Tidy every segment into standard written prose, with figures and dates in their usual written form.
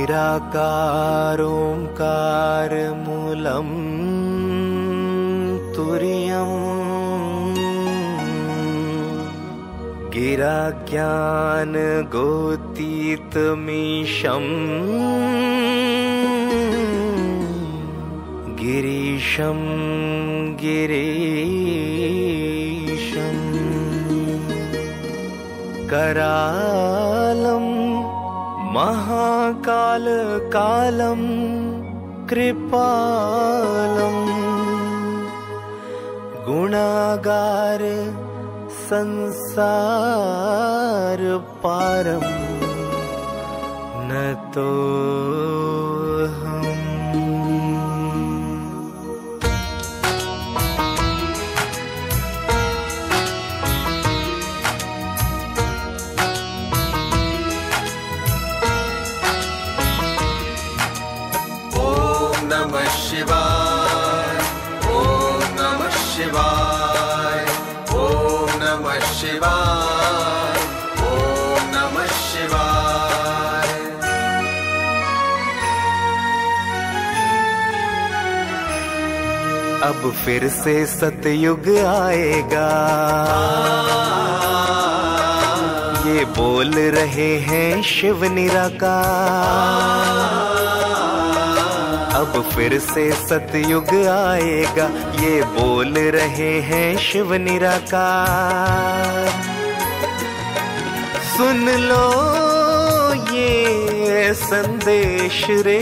निराकार ओंकार मूलम तुर्यम् गिरा ज्ञान गोतीतमीशम् गिरीशं गिरीशम् करालं महाकाल कालं कृपालं गुणागार संसार पारम नतो नमः शिवाय ओम नमः शिवाय ओम नमः शिवाय ओम नमः शिवाय। अब फिर से सतयुग आएगा, ये बोल रहे हैं शिव निराकार। अब फिर से सतयुग आएगा, ये बोल रहे हैं शिव निराकार। सुन लो ये संदेश रे,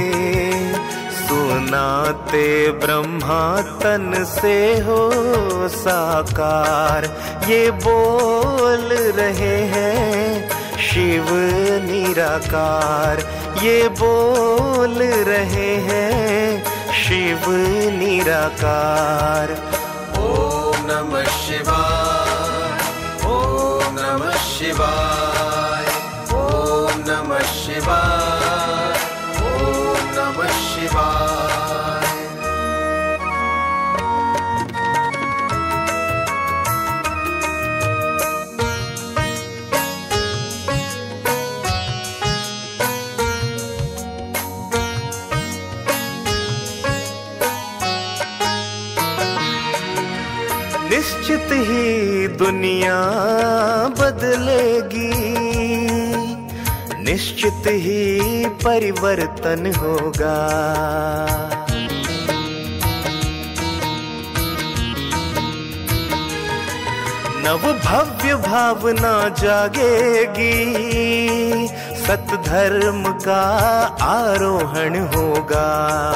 सुनाते ब्रह्मा तन से हो साकार। ये बोल रहे हैं शिव निराकार, ये बोल रहे हैं शिव निराकार। ओम नमः शिवाय ओम नमः शिवाय ओम नमः शिवाय ओम नमः शिवाय। निश्चित ही दुनिया बदलेगी, निश्चित ही परिवर्तन होगा। नव भव्य भावना जागेगी, सतधर्म का आरोहण होगा।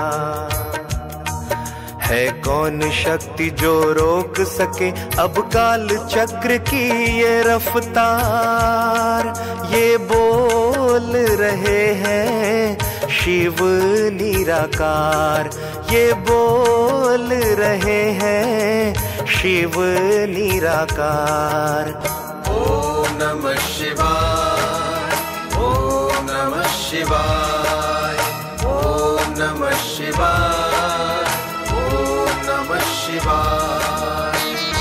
है कौन शक्ति जो रोक सके अब काल चक्र की ये रफ्तार। ये बोल रहे हैं शिव निराकार, ये बोल रहे हैं शिव निराकार। ओम नमः शिवाय ओम नमः शिवाय ओम नमः शिवाय ओम नमः शिवाय।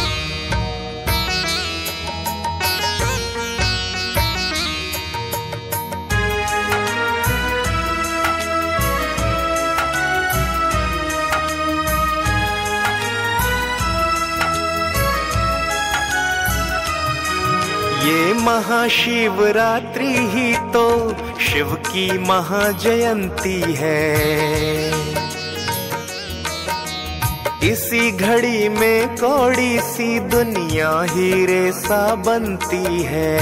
ये महाशिवरात्रि ही तो शिव की महाजयंती है। इसी घड़ी में कौड़ी सी दुनिया हीरे सा बनती है।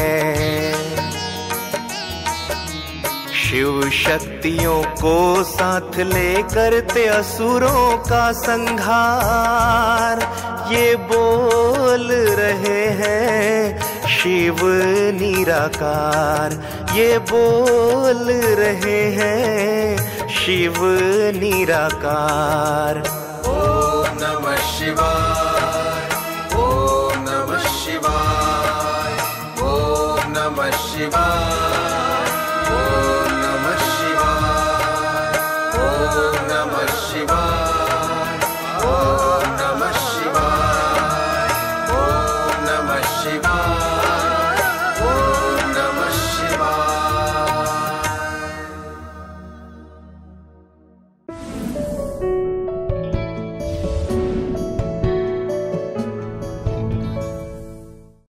शिव शक्तियों को साथ ले करते असुरों का संहार। ये बोल रहे हैं शिव निराकार, ये बोल रहे हैं शिव निराकार। ओम नमः शिवाय ओम नमः शिवाय ओम नमः शिवाय